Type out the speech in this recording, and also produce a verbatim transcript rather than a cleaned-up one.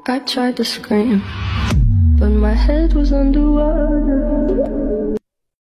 I tried to scream, but my head was underwater.